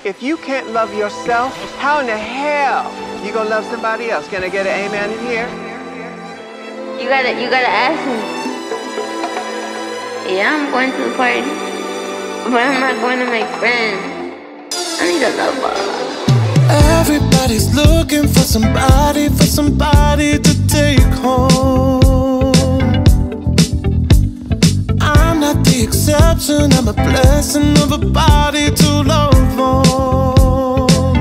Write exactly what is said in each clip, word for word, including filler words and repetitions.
If you can't love yourself, how in the hell you gonna love somebody else? Can I get an amen in here? You gotta, you gotta ask me. Yeah, I'm going to the party, but I'm not going to make friends. I need a lover. Everybody's looking for somebody, for somebody to take home. I'm not the exception, I'm a blessing of a body to love on.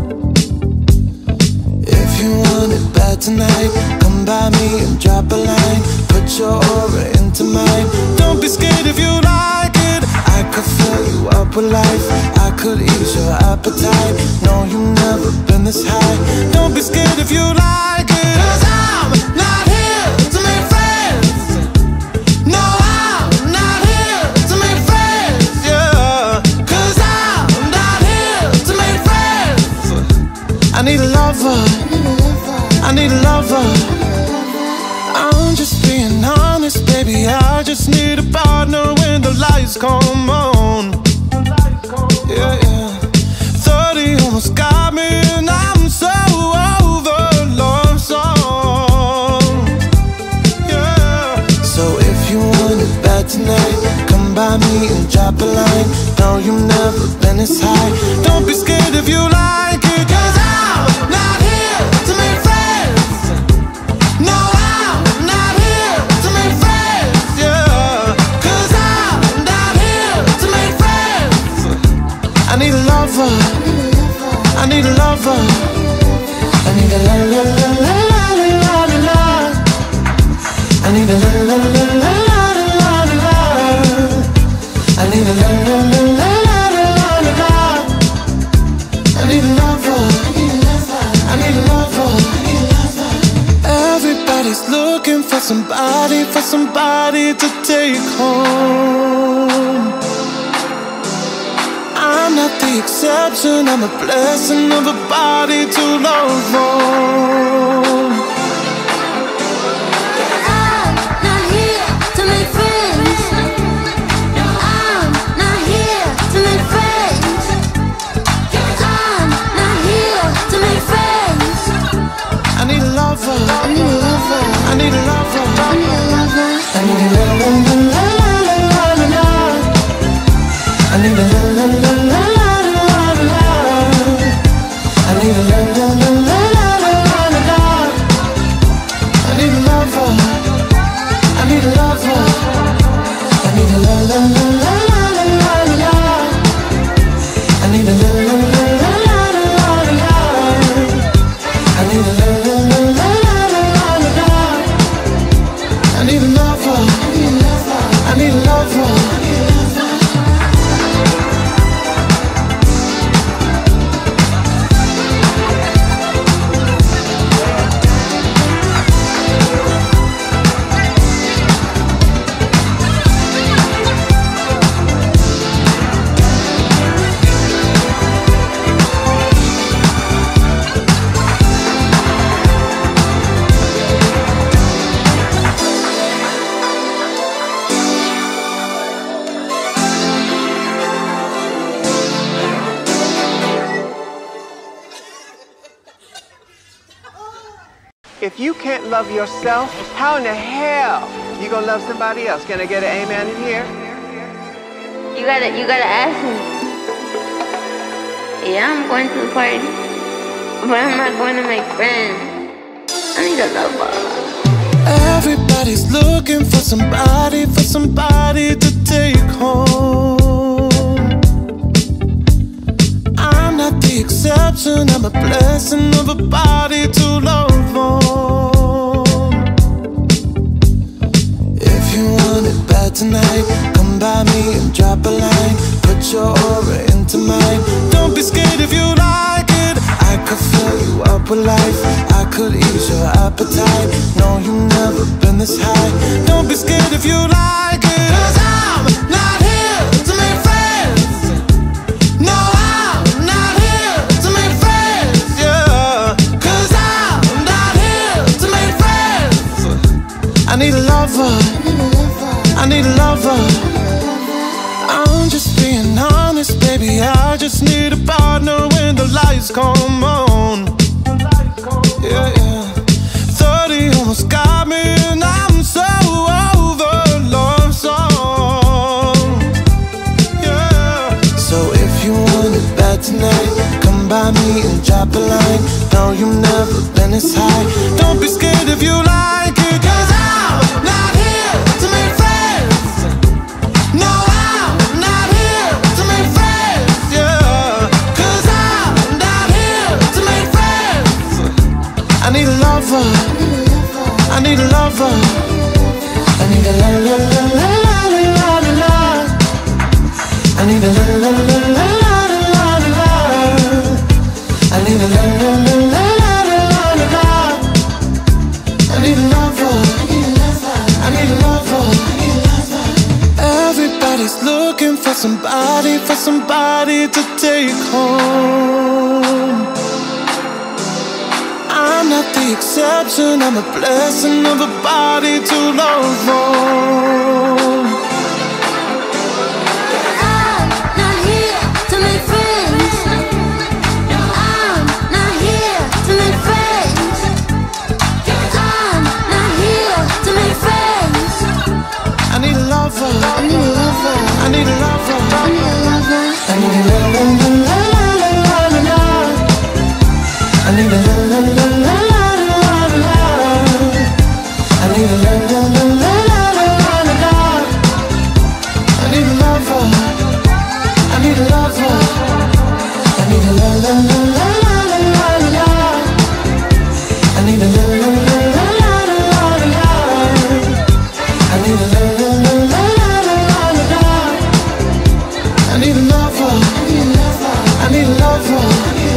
If you want it bad tonight, come by me and drop a line. Put your aura into mine. Don't be scared if you like it. I could fill you up with life, I could ease your appetite. No, you've never been this high. Don't be scared if you like it. Cause I'm not here to make friends. No, I'm not here to make friends, yeah. Cause I'm not here to make friends. I need a lover, I need a lover. I'm just being honest, baby, I just need a partner when the lights come on. Yeah, yeah. Thirty almost got me and I'm so over love song. Yeah. So if you want it bad tonight, come by me and drop a line. No, you've never been this high. Don't be scared if you like it. Cause I'm not here to make friends. No, I'm not here to make friends, yeah. Cause I'm not here to make friends. I need a lover, I need a lover. I need a la la la la la la la la. I need a la la la la la la la la. I need a la la la la la la la. I need a lover, I need a lover. Everybody's looking for somebody, for somebody to take home. I'm not the exception, I'm a blessing of a body to love on. I'm not here to make friends. I'm not here to make friends. I'm not here to make friends. I need a lover, I need a lover, I need a lover. I need a lover. I need a la la la la la la la. I need a la la la la la la la. I need a la la la la la la la. I need a lover, I need a lover. I need a la la la la la la la. I need a la la la la la la la. I need a la la la la la la la. I need a lover, I need a lover. If you can't love yourself, how in the hell you gonna love somebody else? Can I get an amen in here? You gotta, you gotta ask me. Yeah, I'm going to the party, but I'm not going to make friends. I need a lover. Everybody's looking for somebody, for somebody to take home. I'm not the exception, I'm a blessing of a body to love on. If you want it bad tonight, come by me and drop a line. Put your aura into mine. Don't be scared if you like it. I could fill you up with life, I could ease your appetite. No, you've never been this high. Don't be scared if you like it. Cause I'm not here to make friends. No, I'm not here to make friends, yeah. Cause I'm not here to make friends. I need a lover, I need a lover. I'm just being honest, baby, I just need a partner lights come on. Yeah, yeah. Thirty almost got me, and I'm so over love song. Yeah. So if you want it bad tonight, come by me and drop a line. No, you've never been this high. Don't be scared if you like it, 'cause I'm not here to make friends. No, I'm not here to make friends. Yeah, 'cause I'm not here to make friends. I need a lover, I need a lover, I need a la la la la la la la la. I need a la la la la la la la la. I need a la la la la la la la. I need a lover, I need a lover. Everybody's looking for somebody, for somebody to take home. I'm not the exception, I'm a blessing of a body to love on. I'm not here to make friends. I'm not here to make friends. I'm not here to make friends. I need a lover, I need a lover, I need a lover, I need a lover. I need a la la la la la la la la. I need a la la la la la la la la. I need a la la la la la la la. I need a lover, I need a lover, I need a la la la la la la la. I need a la la la la la la la. I need a la la la la la la la. I need a lover, I need a lover.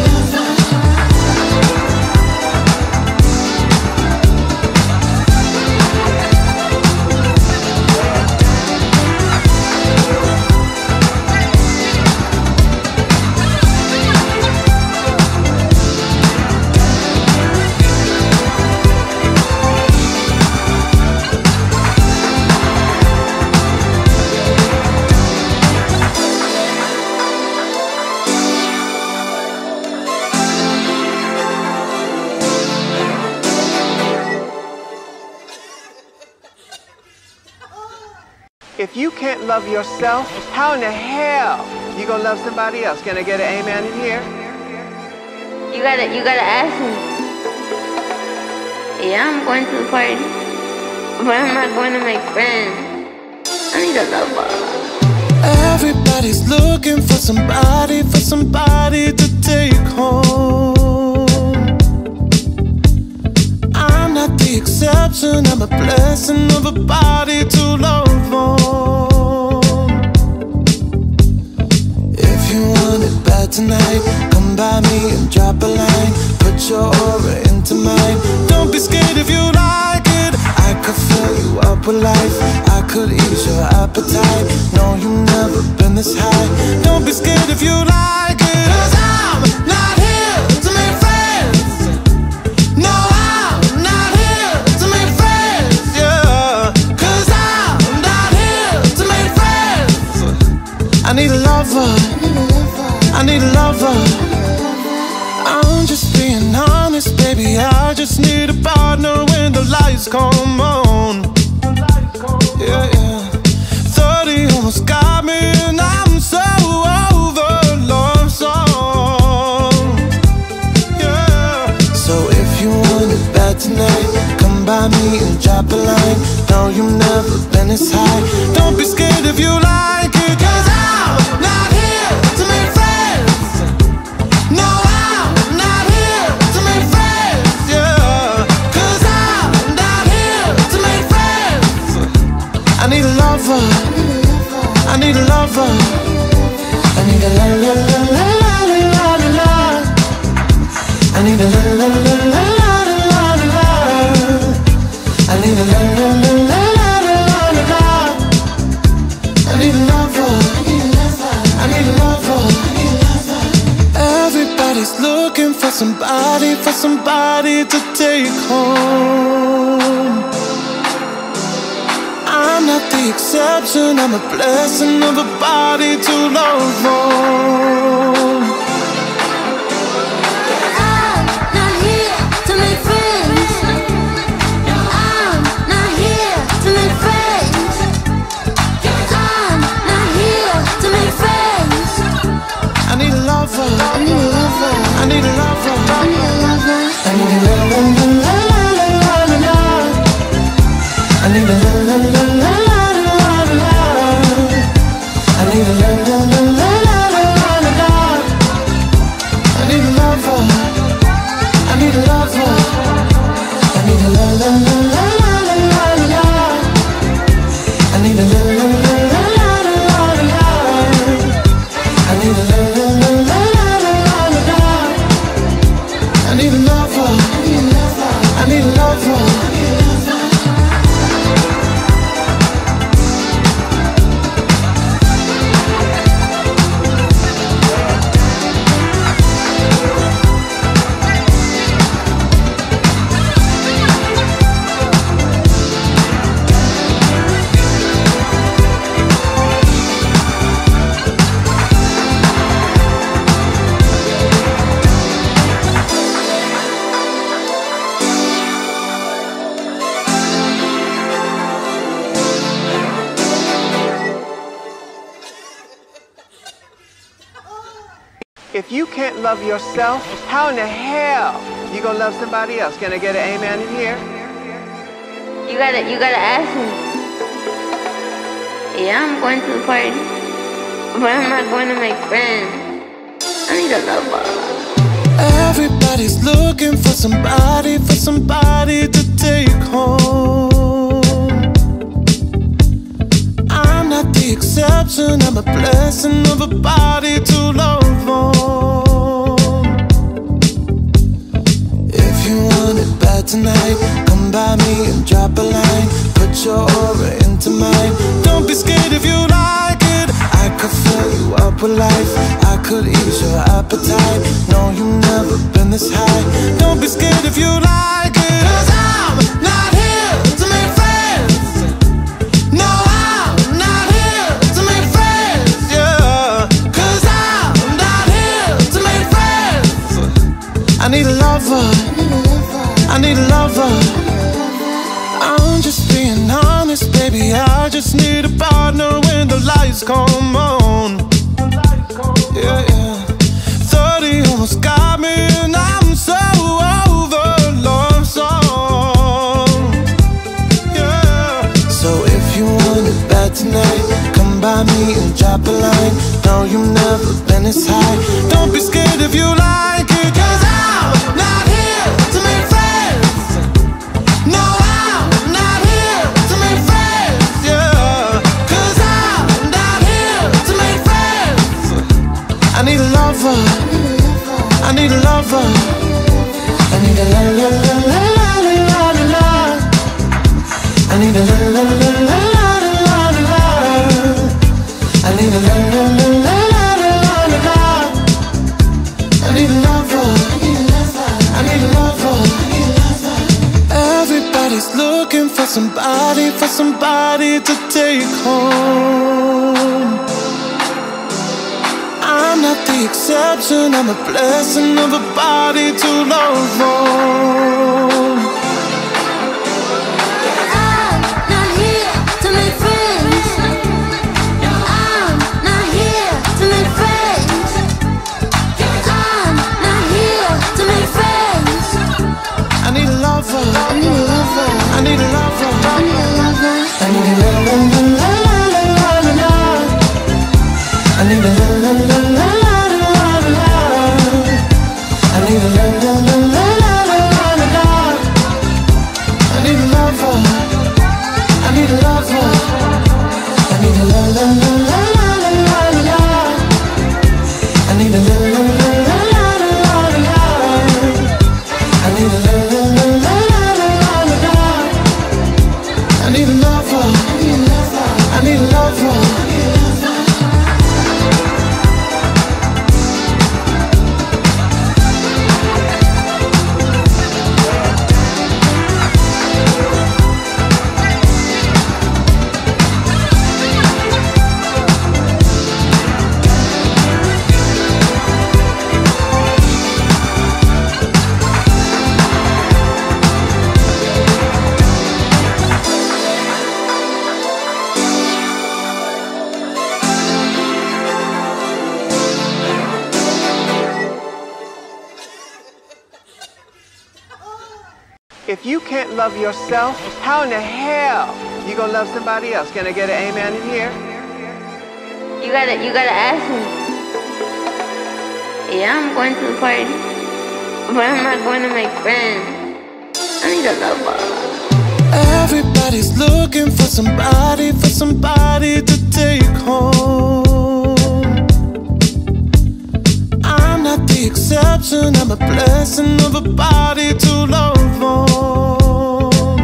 If you can't love yourself, how in the hell you gonna love somebody else? Can I get an amen in here? You gotta, you gotta ask me. Yeah, I'm going to the party, but I'm not going to make friends. I need a lover. Everybody's looking for somebody, for somebody to take home. I'm not the exception, I'm a blessing of a body to love on. If you want it bad tonight, come by me and drop a line. Put your aura into mine. Don't be scared if you like it. I could fill you up with life, I could ease your appetite. No, you've never been this high. Don't be scared if you like it, 'cause I'm not here to make friends. No, I'm not here to make friends. Yeah, 'cause I'm not here to make friends. I need a lover, I need a lover. I'm just being honest, baby, I just need a partner when the lights come on. Yeah, yeah. Thirty almost got me, and I'm so over love song. Yeah. So if you want it bad tonight, come by me and drop a line. No, you've never been this high. Don't be scared if you like it, 'cause I'm not here to make friends. No, I'm not here to make friends. Yeah, 'cause I'm not here to make friends. I need a lover, I need a lover, I need a la la la la la la la la. I need a la la la la la la la la. I need a la la la la la la la. I need a lover, I need a lover. Everybody's looking for somebody, for somebody to take home. I'm not the exception, I'm a blessing of a body to love on. lover. I need a lover. I need a lover. I need a lover. I need a la la la la la la la la. I need a la la la la la la la. I need a la la la la la la la. I need a lover. I need a lover. I need a la la la la la la la. I need a la la la la la la la. I need a la la la la la la la. I need a lover. I need a lover. If you can't love yourself, how in the hell you gonna love somebody else? Can I get an amen in here? You gotta, you gotta ask me. Yeah, I'm going to the party, but I'm not going to make friends. I need a lover. Everybody's looking for somebody, for somebody to take home. I'm not the exception, I'm a blessing of a body to love on. If you want it bad tonight, come by me and drop a line. Put your aura into mine. Don't be scared if you like it. I could fill you up with life. I could ease your appetite. No, you've never been this high. Don't be scared if you like it. Cause I'm not here to make friends. No, I'm not here to make friends, yeah. Cause I'm not here to make friends. I need a lover. I need a lover. I'm just being honest, baby. I just need a partner when the lights come on. Yeah, yeah. thirty almost got me, and I'm so over love song. Yeah. So if you want it bad tonight, come by me and drop a line. No, you've never been this high. Don't be scared if you like it. Cause I'm not here to make friends. No, I'm not here to make friends, yeah. Cause I'm not here to make friends. I need a lover. I need a lover. I need a la la la la la la la la. I need a la la la la la la la la. I need a la la la la la la la. I need a lover. I need a lover. Everybody's looking for somebody, for somebody to take home. I'm not the exception, I'm a blessing of a body to love on. I'm not here to make friends. I'm not here to make friends. I'm not here to make friends. I need a lover. I need a lover. I need a lover. I need a lover. I need a la la la la la la la la. I need a la la la la la la la la. I need a la la la la la la la la. If you can't love yourself, how in the hell you gonna love somebody else? Can I get an amen in here? You gotta, you gotta ask me. Yeah, I'm going to the party, but I'm not going to make friends. I need a lover. Everybody's looking for somebody, for somebody to take home. I'm not the exception, I'm a blessing of a body to love on.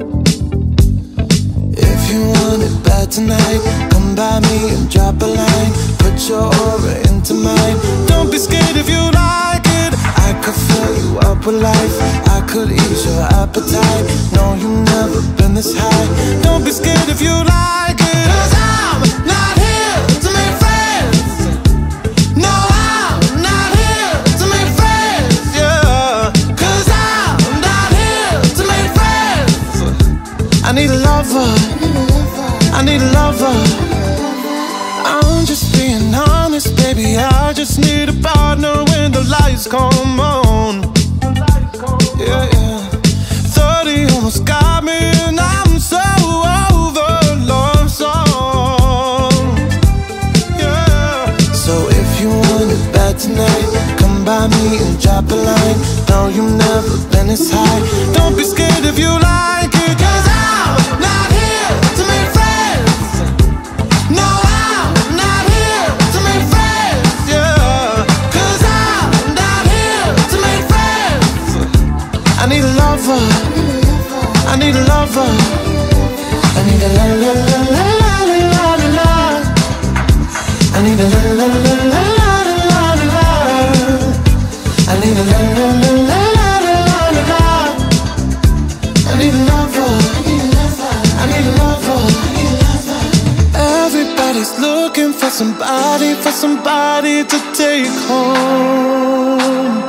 If you want it bad tonight, come by me and drop a line. Put your aura into mine. Don't be scared if you like it. I could fill you up with life, I could ease your appetite. No, you've never been this high. Don't be scared if you like it. Cause I'm not here to make friends. No, I'm not here to make friends, yeah. Cause I'm not here to make friends. I need a lover, I need a lover. I'm just being honest, baby, I just need a partner when the lights come on. Yeah, yeah. Thirty almost got me and I'm so over love songs. Yeah. So if you want it bad tonight, come by me and drop a line. No, you've never been this high. Don't be scared if you like it. Cause I'm not here to make friends. No, I'm not here to make friends, yeah. Cause I'm not here to make friends. I need a lover, I need a lover. I need a la la la la la la la la. I need a la la la la la la la la. I need a la la la la la la la la. I need a lover, I need a lover. Everybody's looking for somebody, for somebody to take home.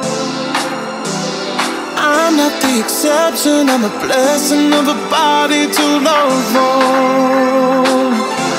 I'm not the exception, I'm a blessing of a body to love on.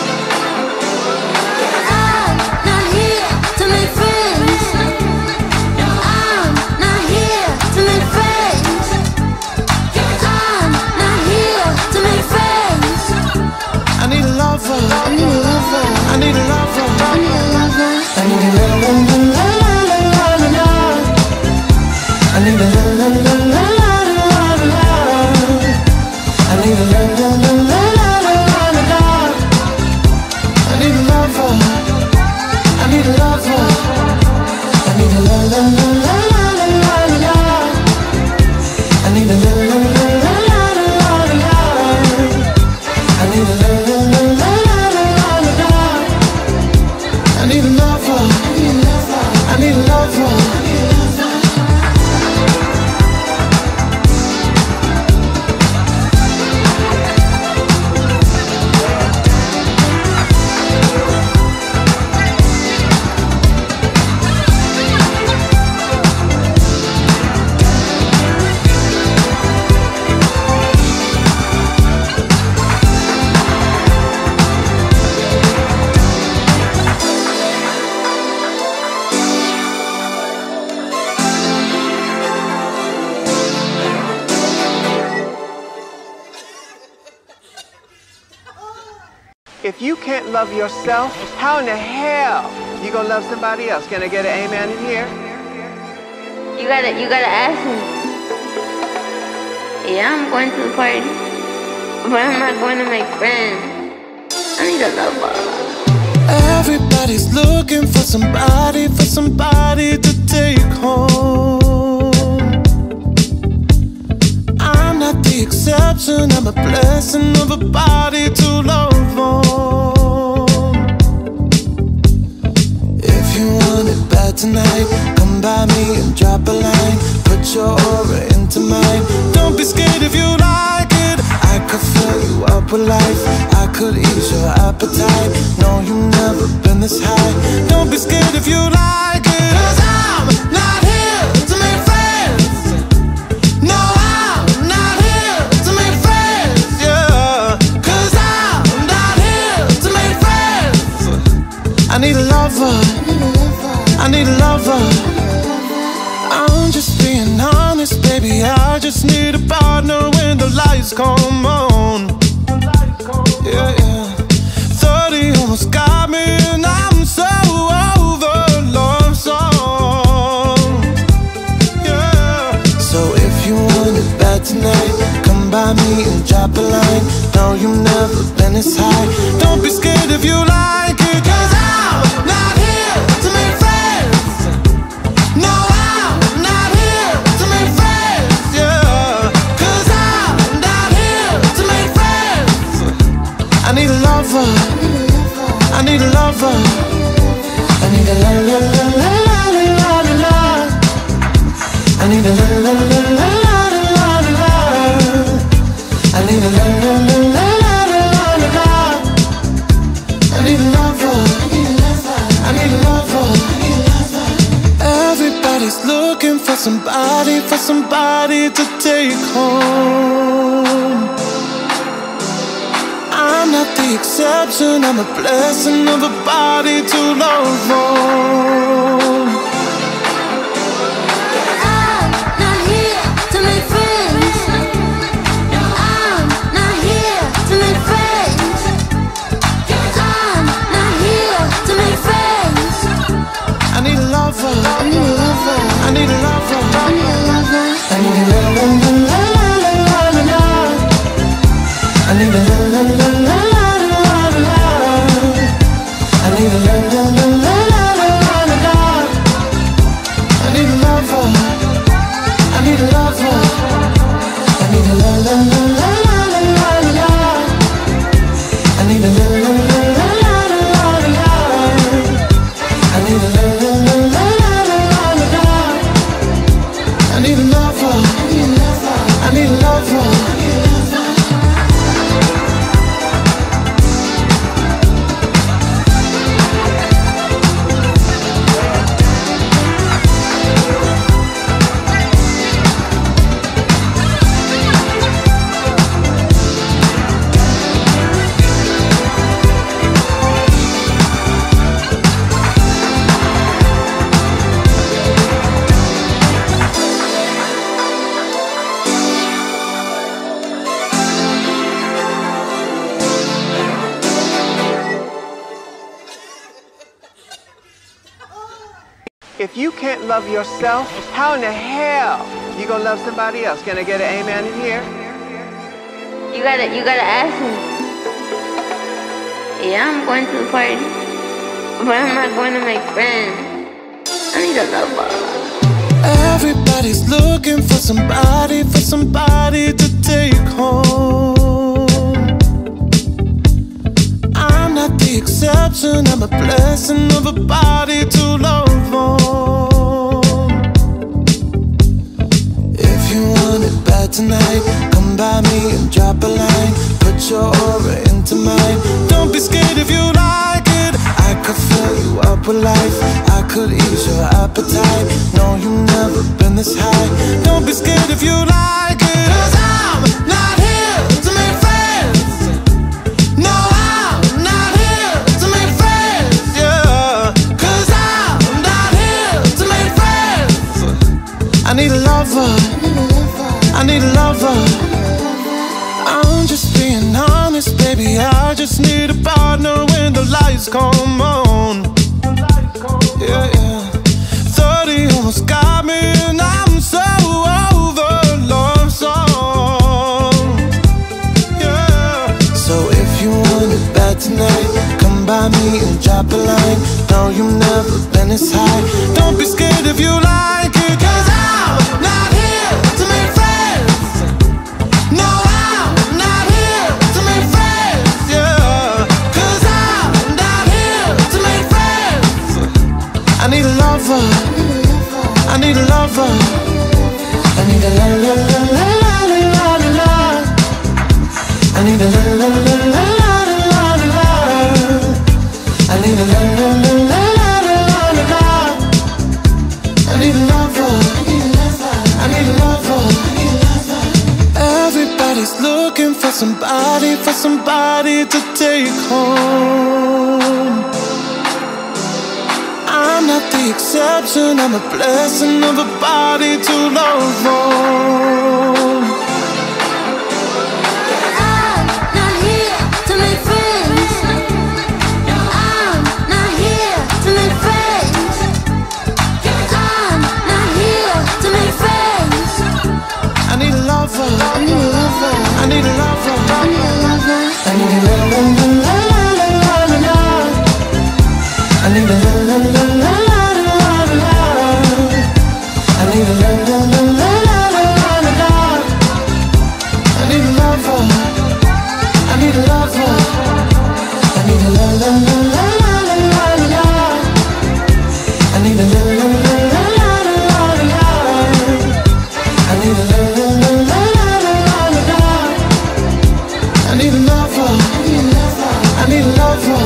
I'm not here to make friends. I'm not here to make friends. I'm not here to make friends. I need a lover, I need a lover. I need a lover. I need a lover. I need a la la la la la la la. I need a la la la la la la la. I need a la la la la la la la. I need a lover, I need a lover. I need a la la la la la la la. I need a la la la la la la la. I need a la la la la la la la. I need a lover, I need a lover. If you can't love yourself, how in the hell you gonna love somebody else? Can I get an amen in here? You gotta, you gotta ask me. Yeah, I'm going to the party, but I'm not going to make friends. I need a lover. Everybody's looking for somebody, for somebody to take home. I'm not the exception, I'm a blessing of a body to love on. If you want it bad tonight, come by me and drop a line. Put your aura into mine. Don't be scared if you like it. I could fill you up with life, I could ease your appetite. No, you've never been this high. Don't be scared if you like it. Cause I'm not here to make friends. No, I'm not here to make friends, yeah. Cause I'm not here to make friends. I need a lover, I need a lover. I'm just being honest, baby. baby, I just need a partner when the lights come on. Yeah, yeah. Thirty almost got me and I'm so over love song. Yeah. So if you want it bad tonight, come by me and drop a line. No, you've never been this high. Don't be scared if you like it, 'cause I'm not here to make friends. No, I'm not here to make friends. Yeah, 'cause I'm not here to make friends. I need a lover, I need a lover, I need a la la la la la la la la. I need a la la la la la la la la. I need a la la la la la la la. I need a lover, I need a lover. Everybody's looking for somebody, for somebody to take home. I'm not the exception, I'm a blessing of a body to love on. I'm not here to make friends. I'm not here to make friends. I'm not here to make friends. I need a lover, I need a lover, I need a lover, I need a lover, I need a la la la la la la la la. I need a la la la la la la la la. I need a la la la la la la la la. I need a lover, I need a lover, I need a la la la la la la la la. I need a la la la la la la la la. I need a la la la la la la la. I need a lover, I need a lover. If you can't love yourself, how in the hell you gonna love somebody else? Can I get an amen in here? You gotta, you gotta ask me. Yeah, I'm going to the party, but I'm not going to make friends. I need a lover. Everybody's looking for somebody, for somebody to take home. I'm not the exception, I'm a blessing of a body to love on. If you want it bad tonight, come by me and drop a line. Put your aura into mine. Don't be scared if you like it. I could fill you up with life, I could ease your appetite. No, you've never been this high. Don't be scared if you like it, 'cause I'm not here to make friends. No, I'm not here to make friends. Yeah, 'cause I'm not here to make friends. I need a lover, I need a lover. I'm just being honest, baby, I just need a partner when the lights come on. Yeah, yeah. Thirty almost got me and I'm so over love song. Yeah. So if you want it bad tonight, come by me and drop a line. No, you've never been this high. Don't be scared if you like it, 'cause I'm not here to make friends. No, I'm not here to make friends. Yeah, 'cause I'm not here to make friends. I need a lover, I need a lover, I need a la la la la la la la la. I need a la la la la la la la la. I need a la la la la la la la la. I need a lover, I need a lover. Everybody's looking for somebody, for somebody to take home. I'm I'm not the exception, I'm a blessing of a body to love on. I'm not here to make friends. I'm not here to make friends. I'm not here to make friends. I need a lover. I need a lover. I need a lover. I need a lover. I need a la la la la la la la la. I need a la la la la la la la la. I need a la la la la la la la la. I need a lover. I need a lover. I need a la la la la la la la la. I need a la la la la la la la la. I need a la la la la la la la. I need a lover. I need a lover.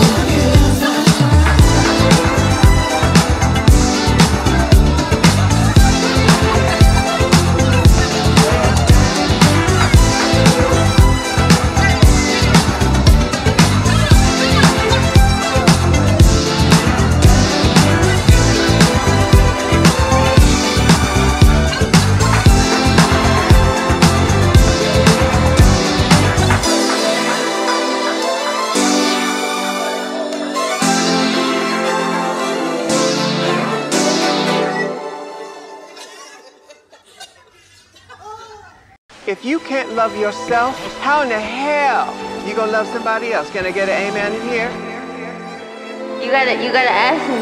If you can't love yourself, how in the hell you gonna love somebody else? Can I get an amen in here? You gotta, you gotta ask him.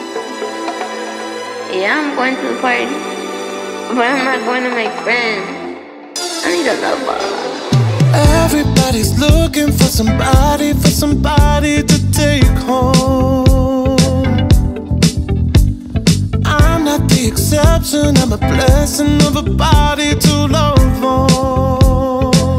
Yeah, I'm going to the party, but I'm not going to make friends. I need a lover. Everybody's looking for somebody, for somebody to take home. I'm not the exception, I'm a blessing of a body to love on.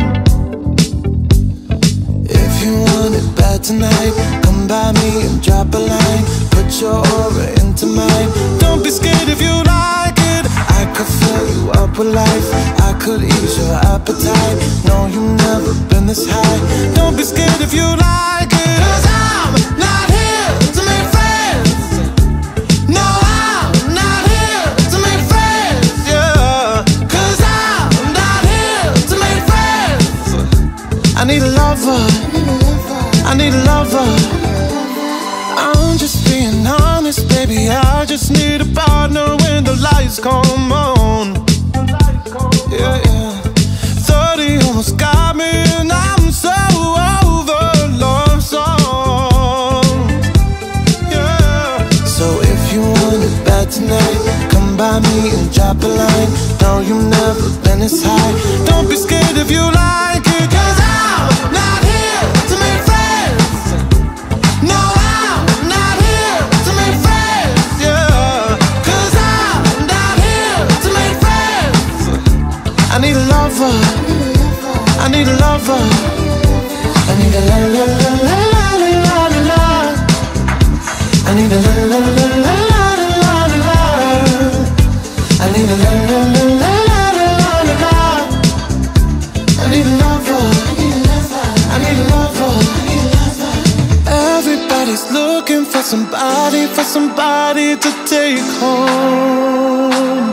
If you want it bad tonight, come by me and drop a line. Put your aura into mine. Don't be scared if you like it. I could fill you up with life, I could ease your appetite. No, you've never been this high. Don't be scared if you like it. Cause I'm not here to make friends. No, I'm not here to make friends, yeah. Cause I'm not here to make friends. I need a lover. I need a lover. I'm just being honest, baby. I just need a partner when the lights come on. Yeah, yeah. Thirty almost got me, and I'm so over love songs. Yeah. So if you want it bad tonight, come by me and drop a line. No, you've never been this high. Don't be scared if you like it. Cause I'm not here to make friends. No, I'm not here to make friends, yeah. Cause I'm not here to make friends. I need a lover. I need a lover. I need a la la la la la la la la. I need a la la la la la la la la. I need a la la la la la la la. I need a lover. I need a lover. Everybody's looking for somebody, for somebody to take home.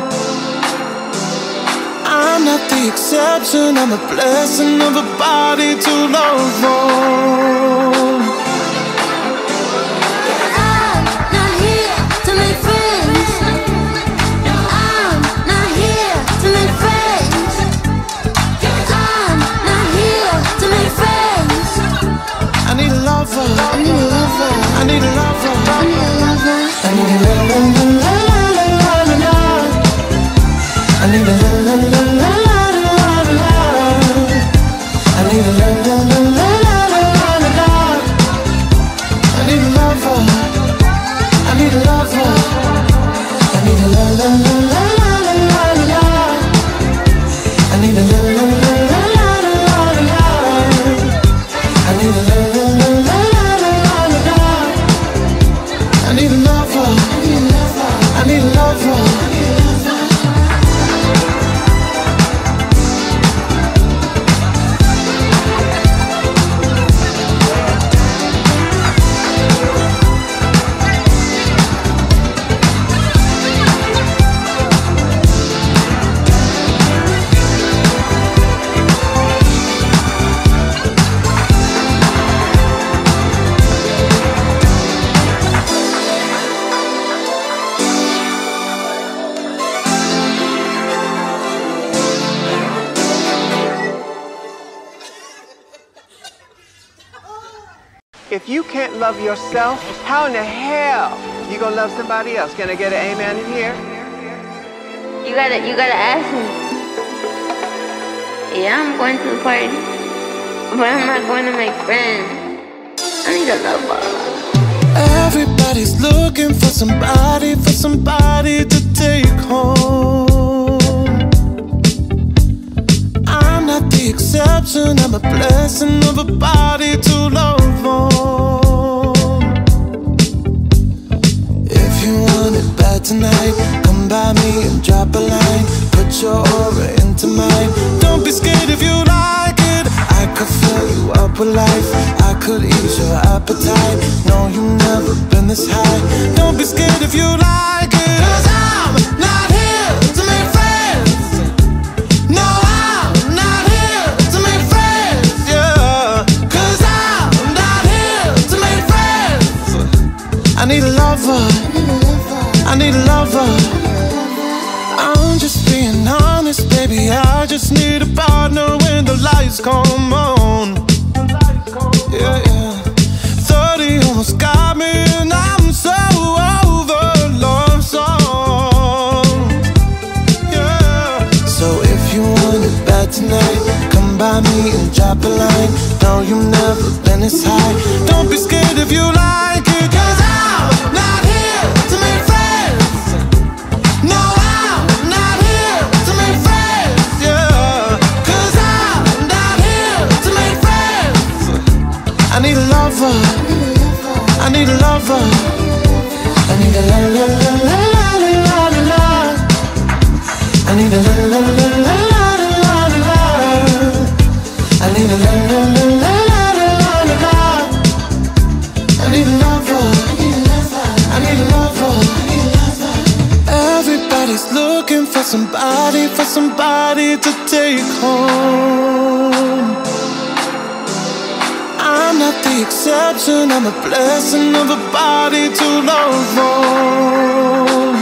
I'm not the exception, I'm a blessing of a body to love on. I'm not here to make friends. I'm not here to make friends. I'm not here to make friends. I need a lover. I need a lover. I need a lover. I need a lover. I need a la la la la la la la la. I need a la la la la la la la la. I need a la la la la la la la. I need a lover. I need a lover. I need a la la la la la la la. I need a la la la la la la la. I need a la la la la la la la. I need a lover. I need a lover. If you can't love yourself, how in the hell you gonna love somebody else? Can I get an amen in here? You gotta, you gotta ask me. Yeah, I'm going to the party, but I'm not going to make friends. I need a lover. Everybody's looking for somebody, for somebody to take home. I'm not the exception, I'm a blessing of a body to love on. If you want it bad tonight, come by me and drop a line. Put your aura into mine. Don't be scared if you like it. I could fill you up with life, I could ease your appetite. No, you've never been this high. Don't be scared if you like it. Cause I'm not here to make friends. No, I'm not here to make friends, yeah. Cause I'm not here to make friends. I need a lover, I need a lover. I'm just being honest, baby, I just need a partner when the lights come on. Yeah, yeah. Thirty almost got me and I'm so over love song. Yeah. So if you want it bad tonight, come by me and drop a line. No, you've never been this high. Don't be scared if you like it. Cause I'm not here to make friends. No, I'm not here to make friends, yeah. Cause I'm not here to make friends. I need a lover, I need a lover. I need a la la la la la la la la. I need a la la la la la la la la. I need a la la la la la la la. I need a lover, I need a lover. Everybody's looking for somebody, for somebody to take home. I'm not the exception, I'm a blessing of a body to love on.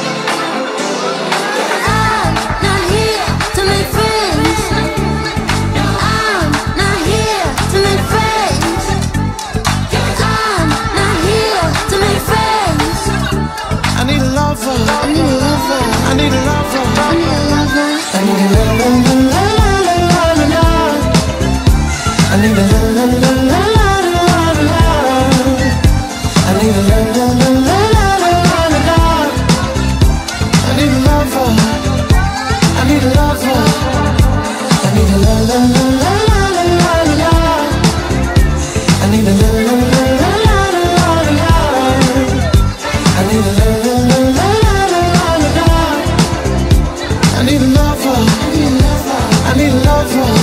I'm not here to make friends. I'm not here to make friends. I'm not here to make friends. I need a lover, I need a lover. I need a lover. I need a lover. I need a la la la la la la la. I need a la la la la la la la. I need a la la la la la la la. I need a lover, I need a lover. I need a la la la la la la la. I need a la la la la la la la. I need a la la la la la la la. I need a lover, I need a lover.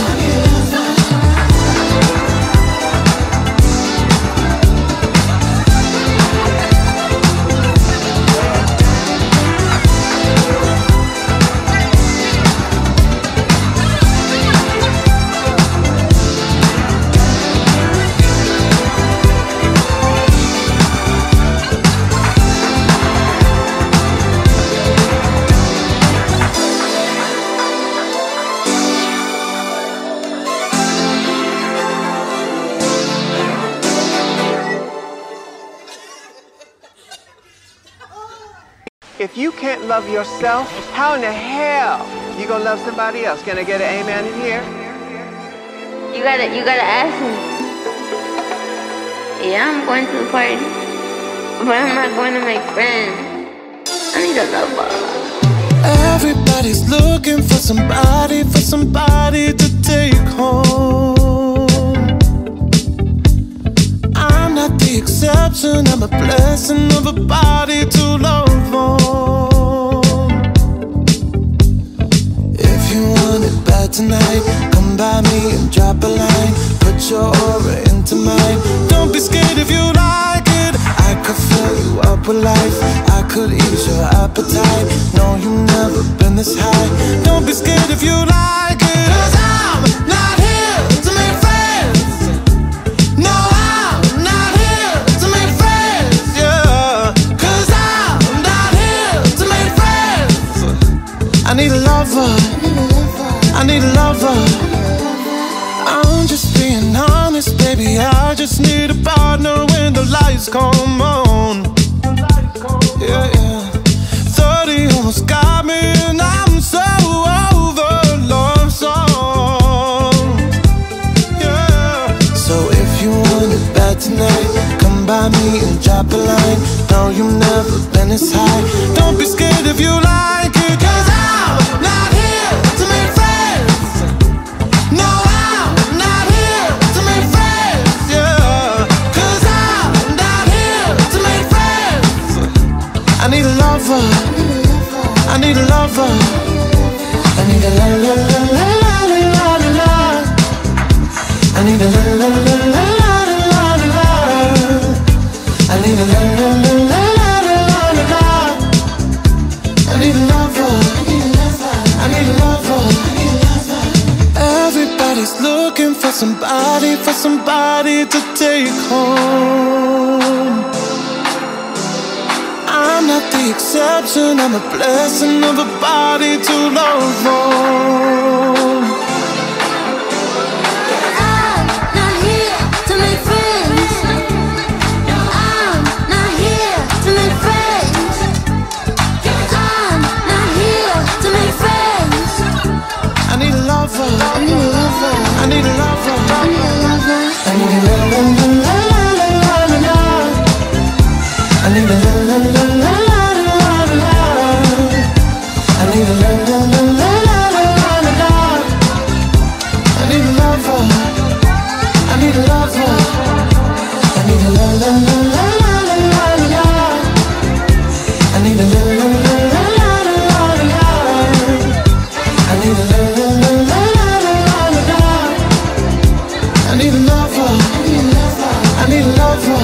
If you can't love yourself, how in the hell you gonna love somebody else? Can I get an amen in here? You gotta, you gotta ask me. Yeah, I'm going to the party, but I'm not going to make friends. I need a lover. Everybody's looking for somebody, for somebody to take home. I'm not the exception, I'm a blessing of a body to love on. If you want it bad tonight, come by me and drop a line. Put your aura into mine. Don't be scared if you like it. I could fill you up with life, I could ease your appetite. No, you've never been this high. Don't be scared if you like it. Cause I'm not here to make friends. No, I'm not here to make friends, yeah. Cause I'm not here to make friends. I need a lover, I need a lover. I'm just being honest. honest, baby, I just need a partner when the lights come on. Yeah, yeah. Thirty almost got me, and I'm so over love song. Yeah. So if you want it bad tonight, come by me and drop a line. No, you've never been this high. Don't be scared if you like it, 'cause I'm not here to make friends. No, I'm not here to make friends. Yeah, 'cause I'm not here to make friends. I need a lover, I need a lover, I need a la la la la la la la la. I need a la la la la la la la la. I need a la la la la la la la. I need a lover, I need a lover. Everybody's looking for somebody, for somebody to take home. I'm not the exception, I'm a blessing of a body to love on. I'm not here to make friends. I'm not here to make friends. I'm not here to make friends. I need a lover, I need a lover. I need a lover, I need a lover. I need a la la la la la la la la. I need a la la la la la la la la. I need a la la la la la la la la. I need a lover, I need a lover, I need a la la la la la la la la. I need a la la la la la la la la. I need a la la la la la la la. I need a lover, I need a lover.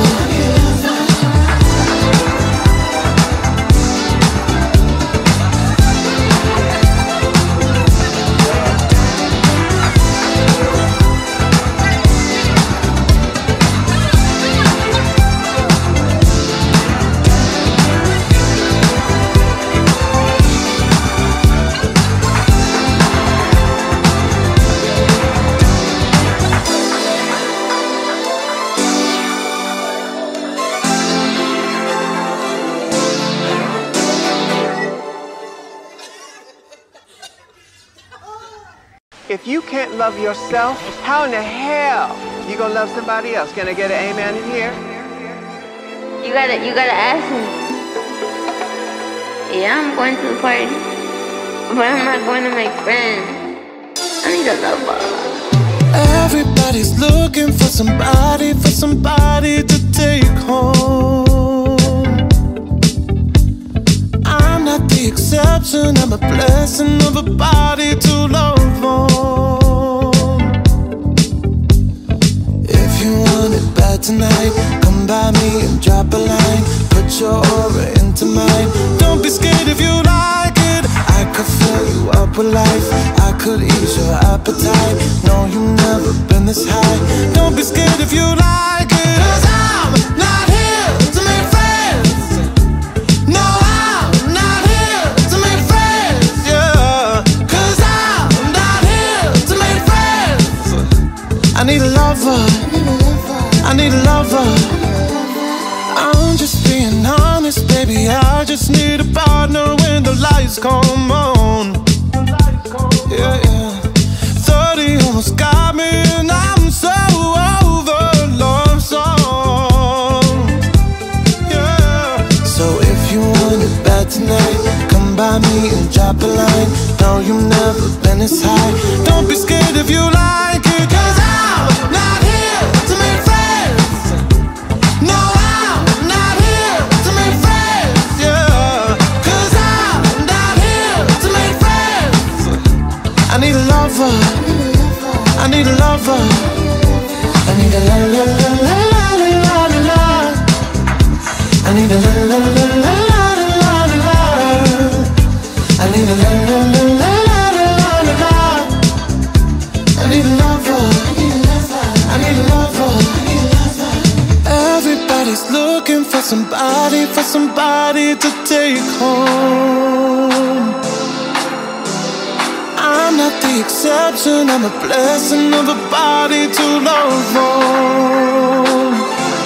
If you can't love yourself, how in the hell you gonna love somebody else? Can I get an amen in here? You gotta, you gotta ask me. Yeah, I'm going to the party, but I'm not going to make friends. I need a lover. Everybody's looking for somebody, for somebody to take home. I'm not the exception, I'm a blessing of a body to love on. If you want it bad tonight, come by me and drop a line. Put your aura into mine. Don't be scared if you like it. I could fill you up with life, I could ease your appetite. No, you've never been this high. Don't be scared if you like it, 'cause I'm not here to make friends. No, I'm not here to make friends. Yeah, 'cause I'm not here to make friends. I need a lover, I need a lover. I'm just being honest, baby, I just need a partner when the lights come on. Yeah, yeah. Thirty almost got me, and I'm so over love song. Yeah. So if you want it bad tonight, come by me and drop a line. No, you've never been this high. Don't be scared if you like it, 'cause I'm not here to make friends. No, I'm not here to make friends. Yeah, 'cause I'm not here to make friends. I need a lover, I need a lover, I need a la la la la la la la la. I need a la la la la la la la la. I need a la la la la la la la. I need a lover, I need a lover. Everybody's looking for somebody, for somebody to take home. I'm not the the exception, I'm a blessing of a body to love on.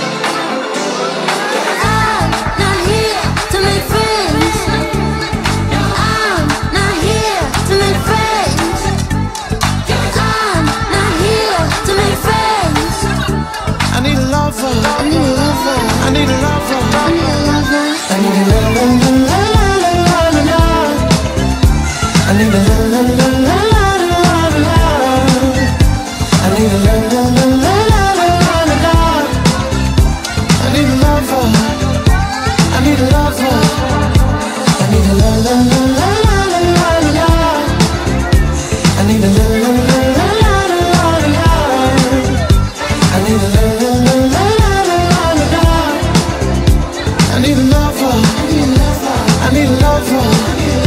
I'm not here to make friends. I'm not here to make friends. I'm not here to make friends. I need a lover. I need a lover. I need a lover. I need a lover. I need a la la la la la la la la. I need a la la la la la la la la. I need a la la la la la la la la. I need a lover. I need a lover. I need a la la la la la la la la. I need a la la la la la la la la. I need a la la la la la la la. I need a lover. I need a lover.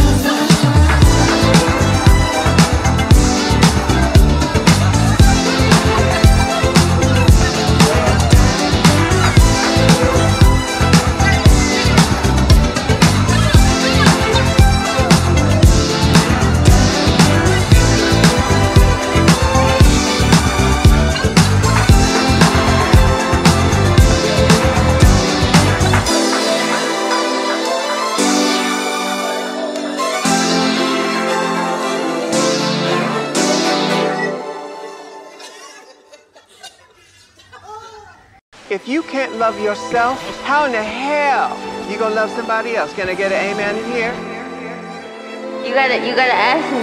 If you can't love yourself, how in the hell you gonna love somebody else? Can I get an amen in here? You gotta, you gotta ask me.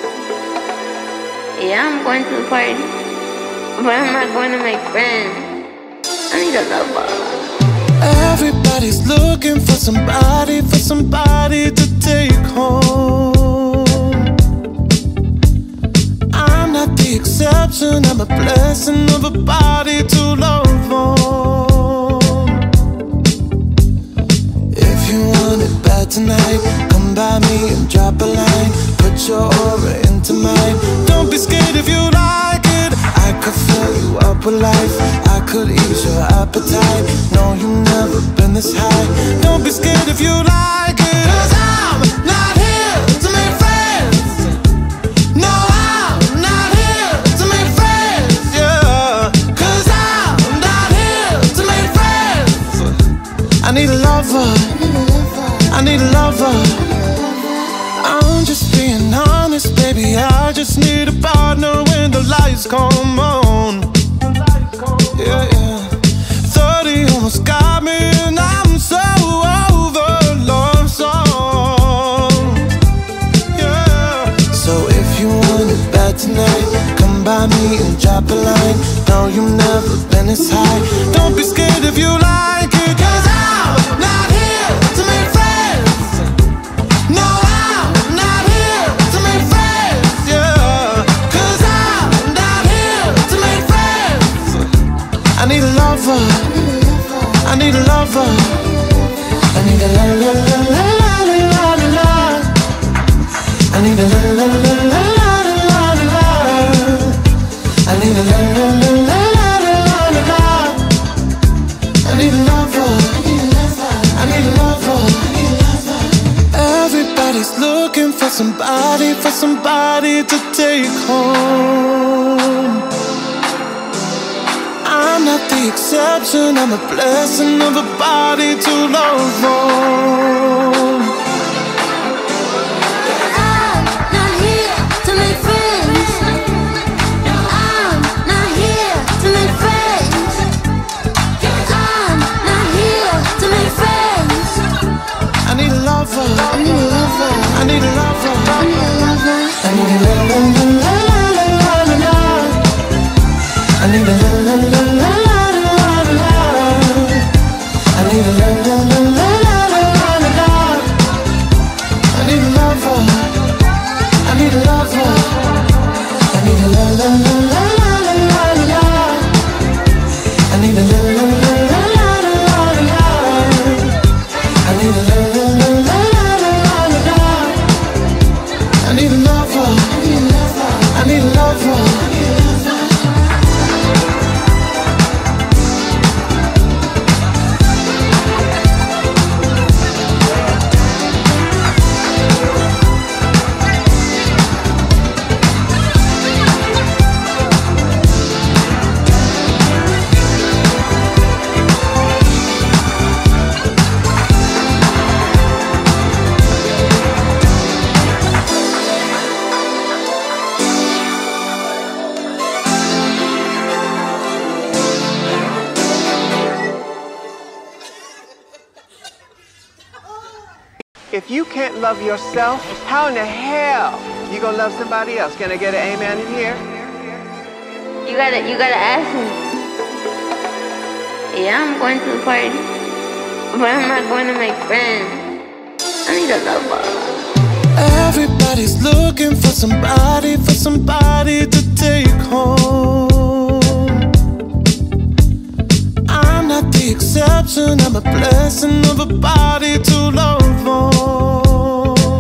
Yeah, I'm going to the party, but I'm not going to make friends. I need a lover. Everybody's looking for somebody, for somebody to take home. I'm not the exception, I'm a blessing of a body to love on. If you want it bad tonight, come by me and drop a line. Put your aura into mine. Don't be scared if you like it. I could fill you up with life. I could ease your appetite. No, you've never been this high. Don't be scared if you like it. 'Cause I'm not here to make friends. No, I'm not here to make friends. Yeah, 'cause I'm not here to make friends. I need a lover. I need a lover. I'm just being honest, baby. I just need a partner when the lights come on. Yeah, yeah. thirty almost got me, and I'm so over love song. Yeah. So if you want it bad tonight, come by me and drop a line. No, you've never been this high. Don't be scared if you like it, 'cause I'm not here to make friends. No, I'm not here to make friends. Yeah, 'cause I'm not here to make friends. I need a lover. I need a lover. I need a la la la la la la la la. I need a la la la la la la la la. I need a la la la la la la la la. I need a lover. I need a lover. Everybody's looking for somebody, for somebody to take home. I'm not the exception, I'm a blessing of a body to love on. I'm not here to make friends. I'm not here to make friends. I'm not here to make friends. I need a lover. I need a lover. I need a lover. I need a lover. I need a la la la la la la la la. I need a la la la la la la la la. I need a la la la la la la la la. If you can't love yourself, how in the hell you gonna love somebody else? Can I get an amen in here? You gotta, you gotta ask me. Yeah, I'm going to the party, but I'm not going to make friends. I need a lover. Everybody's looking for somebody, for somebody to take home. I'm not the exception, I'm a blessing of a body to love on.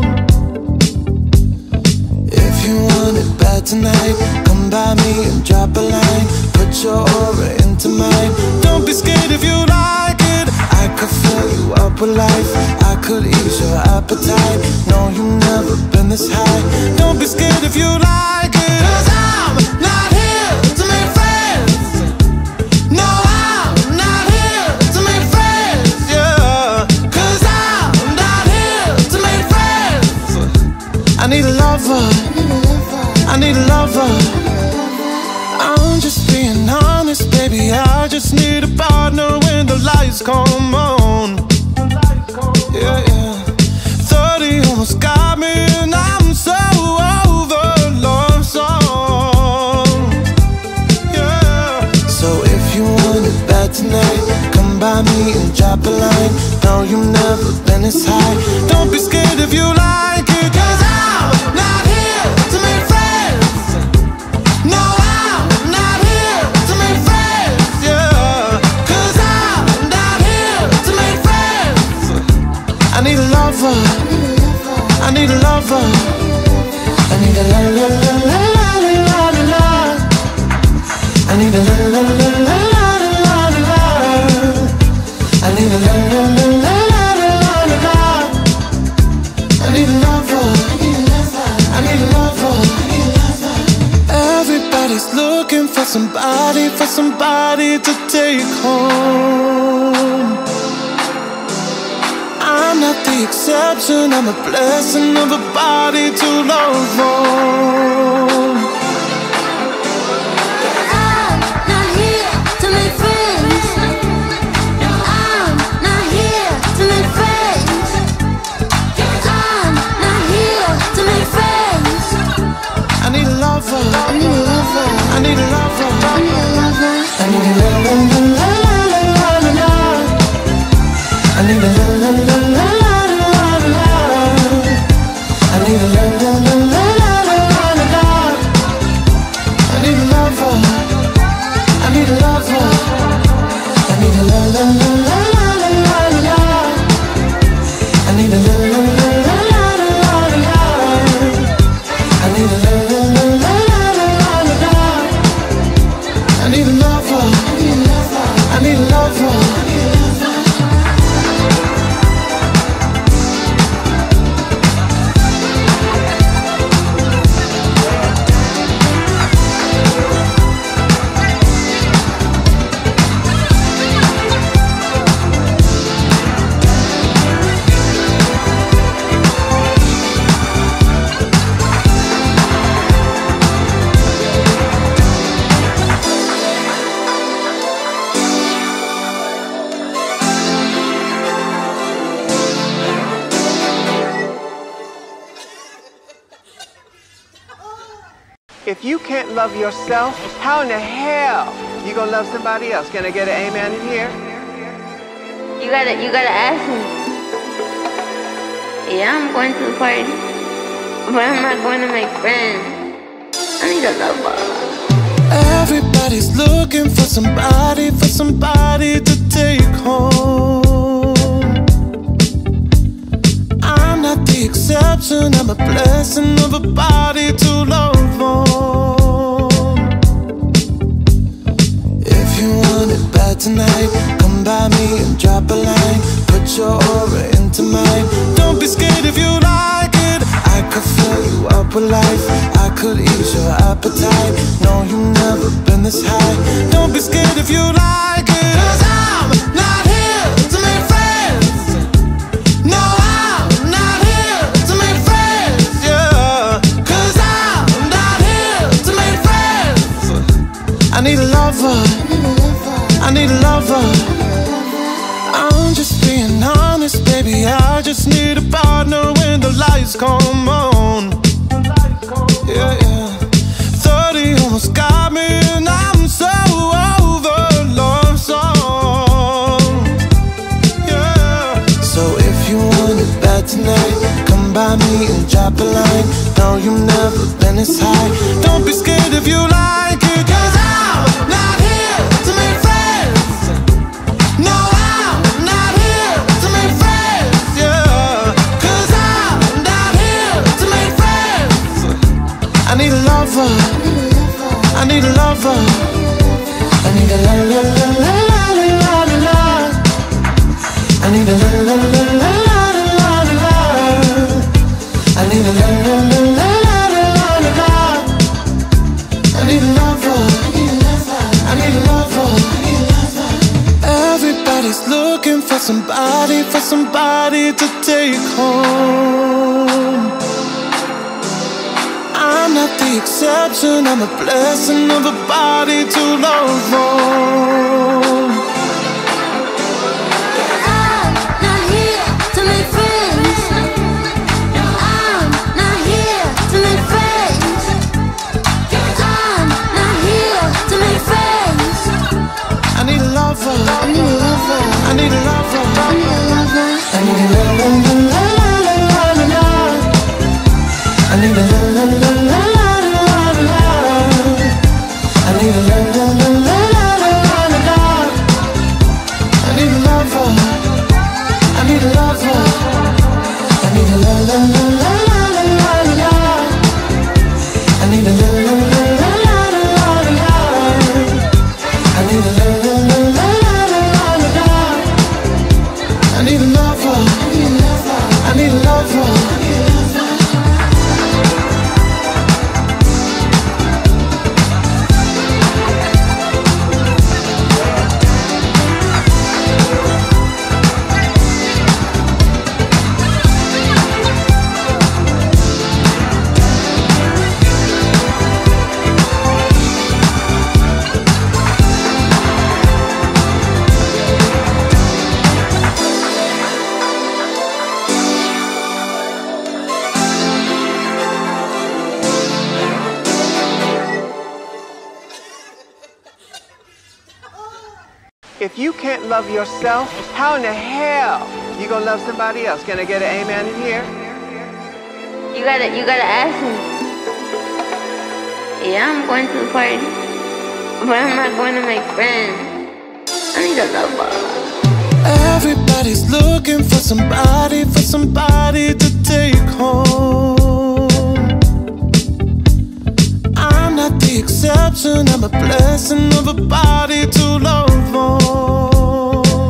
If you want it bad tonight, come by me and drop a line. Put your aura into mine. Don't be scared if you like it. I could fill you up with life, I could ease your appetite. No, you've never been this high. Don't be scared if you like it. Cause I'm not here to make friends. No, I'm not here to make friends, yeah. Cause I'm not here to make friends. I need a lover, I need a lover. I'm just being honest, baby, I just need a partner when the lights come on. Yeah, yeah. Thirty almost got me and I'm so over love song. Yeah. So if you want it bad tonight, come by me and drop a line. No, you've never been this high. Don't be scared if you like it. Cause I'm not here to make friends. No, I'm not here to make friends, yeah. Cause I'm not here to make friends. I need a lover, I need a lover. I need a la la la la la la la la. I need a la la la la la la la la. I need a la la la la la la la la. I need a lover, I need a lover. Everybody's looking for somebody, for somebody to take home. I'm not the exception, I'm a blessing of a body to love on. I'm not here to make friends. I'm not here to make friends. I'm not here to make friends. I need a lover, I need a lover. I need a lover. I need a lover. I need a la la la la la la la. I need a la la la la la la la. I need a la la la la la la la. I need a lover, I need a lover. I need a la la la la la la la. I need a la la la la la la la. I need a la la la la la la la. I need a lover, I need a lover. If you can't love yourself, how in the hell you gonna love somebody else? Can I get an amen in here? You gotta, you gotta ask me. Yeah, I'm going to the party, but I'm not going to make friends. I need a lover. Everybody's looking for somebody, for somebody to take home. I'm not the exception, I'm a blessing of a body to love on. If you want it bad tonight, come by me and drop a line. Put your aura into mine. Don't be scared if you like it. I could fill you up with life, I could ease your appetite. No, you've never been this high. Don't be scared if you like it. Cause I'm not here to make friends. No, I'm not here to make friends, yeah. Cause I'm not here to make friends. I need a lover, I need a lover. I'm just being honest, baby, I just need a partner when the lights come on. Yeah, yeah. Thirty almost got me, and I'm so over love song. Yeah. So if you want it bad tonight, come by me and drop a line. No, you've never been this high. Don't be scared if you like it, 'cause I'm not here to make friends. No, I'm not here to make friends. Yeah, 'cause I'm not here to make friends. I need a lover, I need a lover, I need a la la la la la la la la. I need a la la la la la la la la. I need a la la la la la la la la. I need a lover, I need a lover. Everybody's looking for somebody, for somebody to take home. I'm not the exception, I'm a blessing of a body to love on. I'm not here to make friends. I'm not here to make friends. I'm not here to make friends. I need a lover, I need a lover, I need a lover, I need a lover. I need a la la la la la la la. I need a la la la la la la la. I need a la la la la la la la. I need a lover, I need a lover, I need a la la la la la la la. I need a la la la la la la la. I need a la la la la la la la. I need a lover, I need a lover. If you can't love yourself, how in the hell you gonna love somebody else? Can I get an amen in here? You gotta, you gotta ask him. Yeah, I'm going to the party, but I'm not going to make friends. I need a lover. Everybody's looking for somebody, for somebody to take home. I'm not the exception, I'm a blessing of a body to love on.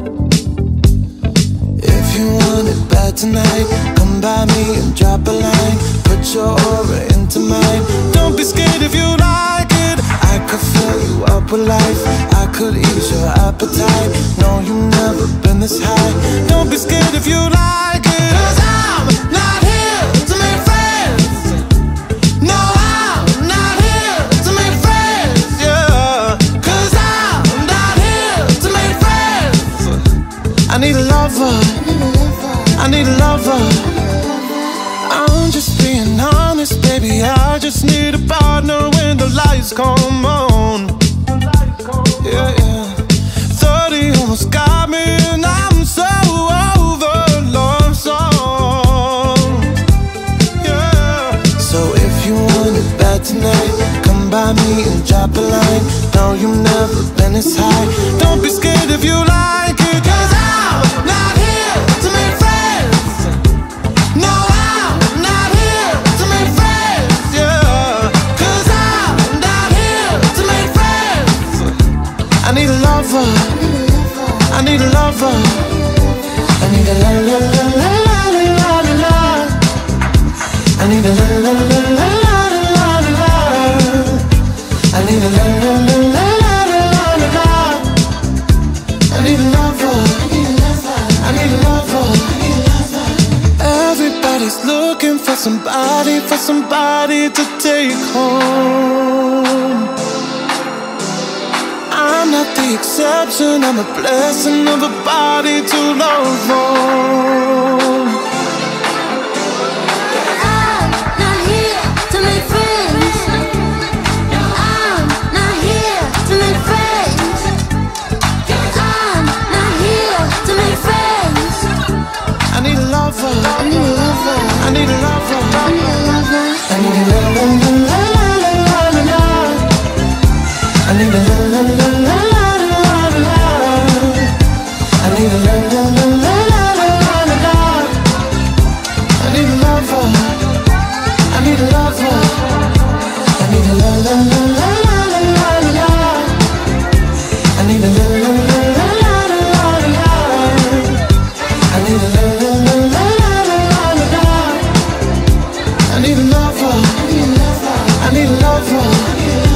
If you want it bad tonight, come by me and drop a line. Put your aura into mine. Don't be scared if you like it. I could fill you up with life, I could ease your appetite. No, you've never been this high. Don't be scared if you like it, 'cause I'm not here to make friends. No, I'm not here to make friends. Yeah, 'cause I'm not here to make friends. I need a lover, I need a lover. I'm just being honest, baby, I just need a partner when the lights come on. Yeah, yeah. Thirty almost got me, and I'm so over love song. Yeah. So if you want it bad tonight, come by me and drop a line. No, you've never been this high. Don't be scared if you like it, 'cause I'm not here to make friends. No, I'm not here to make friends. Yeah, 'cause I'm not here to make friends. I need a lover, I need a lover, I need a la la la la la la la la. I need a la la la la la la la la. I need a la la la la la la la. I need a lover, I need a lover. Everybody's looking for somebody, for somebody to take home. I'm not the exception, I'm a blessing of a body to love on. lover. I need a lover.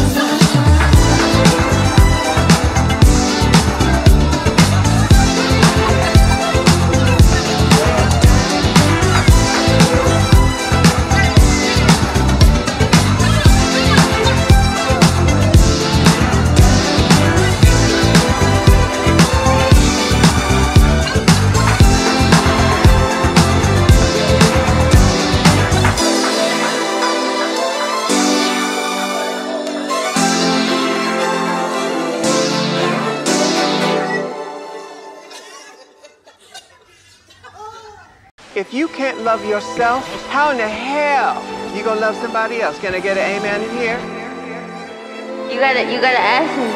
If you can't love yourself, how in the hell you gonna love somebody else? Can I get an amen in here? You gotta, you gotta ask me.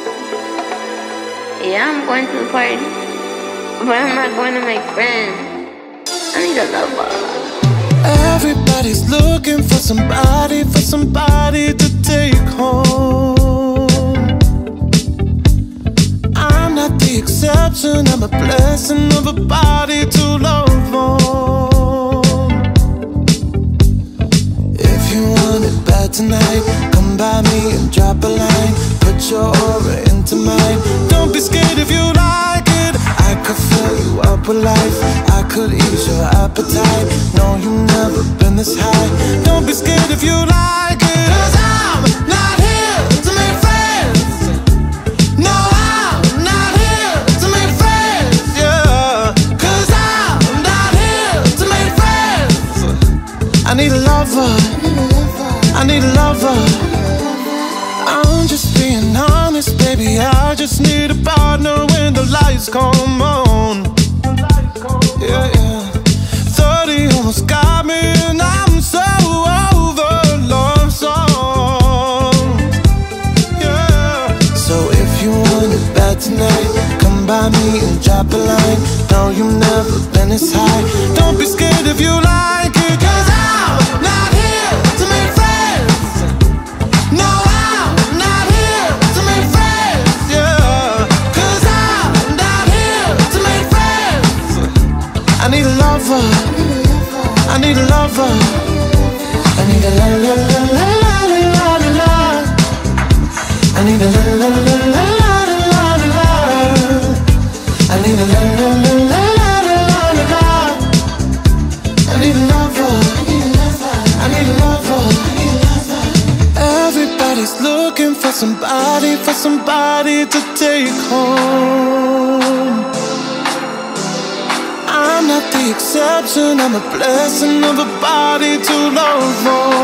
Yeah, I'm going to the party, but I'm not going to make friends. I need a lover. Everybody's looking for somebody, for somebody to take home. I'm not the exception, I'm a blessing of a body to love on. If you want it bad tonight, come by me and drop a line. Put your aura into mine. Don't be scared if you like it. I could fill you up with life, I could ease your appetite. No, you've never been this high. Don't be scared if you like it. Cause I'm not here to make friends. No, I'm not here to make friends, yeah. Cause I'm not here to make friends. I need a lover, I need a lover. I'm just being honest, baby, I just need a partner when the lights come on. Yeah, yeah. Thirty almost got me and I'm so over love songs. Yeah. So if you want it bad tonight, come by me and drop a line. No, you've never been this high. Don't be scared if you like it. Cause I'm not here to make friends. No, I'm not here to make friends, yeah. Cause I'm not here to make friends. I need a lover, I need a lover. I need a la la la la la la la la. I need a la la la la la la la la. I need a la la la la la la la la. I need a lover, I need a lover. Everybody's looking for somebody, for somebody to take home. I'm not the exception, I'm a blessing of a body to love on.